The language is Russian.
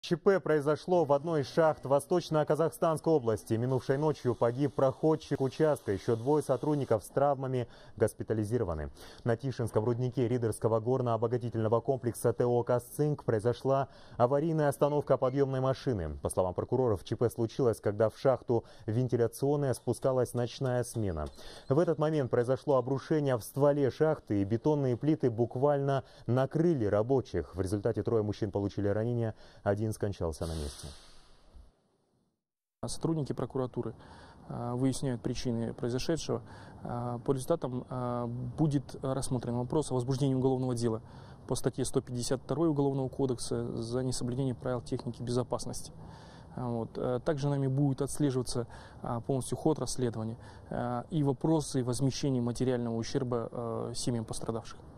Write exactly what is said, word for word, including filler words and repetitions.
ЧП произошло в одной из шахт Восточно-Казахстанской области. Минувшей ночью погиб проходчик участка. Еще двое сотрудников с травмами госпитализированы. На Тишинском руднике Ридерского горно-обогатительного комплекса ТО «Казцинк» произошла аварийная остановка подъемной машины. По словам прокуроров, ЧП случилось, когда в шахту вентиляционная спускалась ночная смена. В этот момент произошло обрушение в стволе шахты, и бетонные плиты буквально накрыли рабочих. В результате трое мужчин получили ранения, один скончался на месте. Сотрудники прокуратуры выясняют причины произошедшего. По результатам будет рассмотрен вопрос о возбуждении уголовного дела по статье сто пятьдесят два Уголовного кодекса за несоблюдение правил техники безопасности. Вот. Также нами будет отслеживаться полностью ход расследования и вопросы возмещения материального ущерба семьям пострадавших.